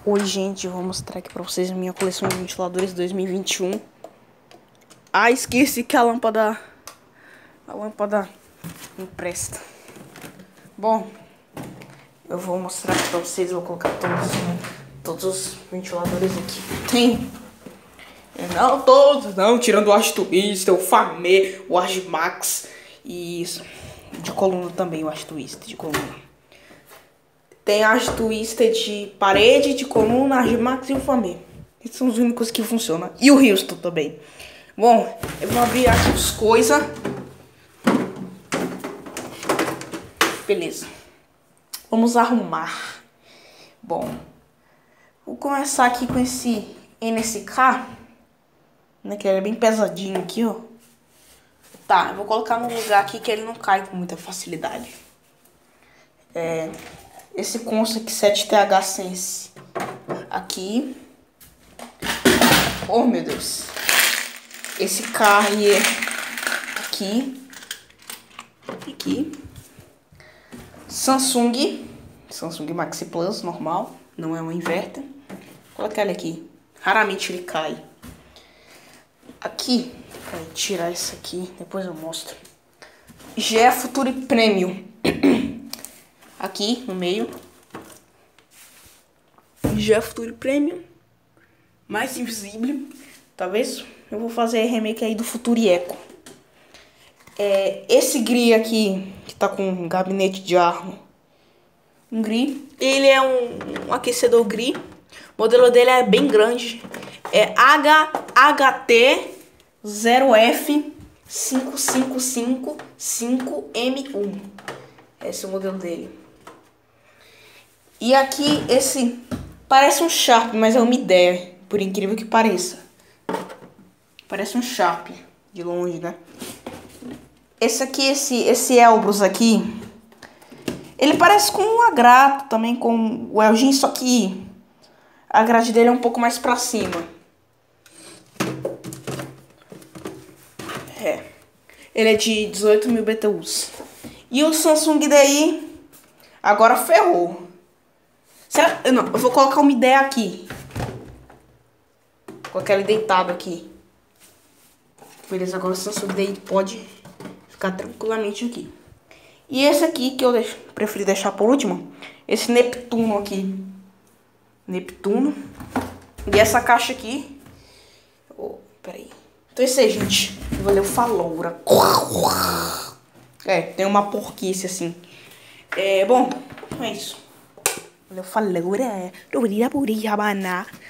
Oi, gente, eu vou mostrar aqui pra vocês a minha coleção de ventiladores 2021. Ah, esqueci que a lâmpada não presta. Bom, eu vou mostrar aqui pra vocês, vou colocar todos os ventiladores aqui. Tem, não todos, não, tirando o Artwist, o Famê, o Argimax e isso, de coluna também, o Artwist de coluna. Tem a Twister de parede, de coluna, a Argimax e o Famê. Esses são os únicos que funcionam. E o Houston também. Bom, eu vou abrir aqui as coisas. Beleza. Vamos arrumar. Bom, vou começar aqui com esse NSK. Né, que ele é bem pesadinho aqui, ó. Tá, eu vou colocar num lugar aqui que ele não cai com muita facilidade. Esse consta aqui 7TH Sense aqui. Oh, meu Deus. Esse Carrier aqui. Aqui. Samsung Maxi Plus, normal. Não é um inverter. Vou colocar ele aqui. Raramente ele cai. Aqui, vou tirar isso aqui, depois eu mostro. GE Future Premium. Aqui no meio. GE Future Premium. Mais invisível. Talvez eu vou fazer remake aí do Future Echo. Esse GRI aqui, que tá com um gabinete de arma. Um GRI. Ele é um aquecedor GRI. O modelo dele é bem grande. É HT0F5555M1. Esse é o modelo dele. E aqui, esse parece um Sharp, mas é uma ideia, por incrível que pareça. Parece um Sharp, de longe, né? Esse aqui, esse Elbrus aqui, ele parece com um Agrato, também com o Elgin, só que a grade dele é um pouco mais pra cima. Ele é de 18.000 BTUs. E o Samsung daí, agora ferrou. Não, eu vou colocar uma ideia aqui. Com aquele deitado aqui. Beleza, agora o Samsung daí pode ficar tranquilamente aqui. E esse aqui que eu preferi deixar por último. Esse Neptuno aqui. Neptuno. E essa caixa aqui. Oh, peraí. Então esse aí, gente. Eu vou ler o Faloura. Tem uma porquice assim. Bom, é isso. Valeu, Faloura.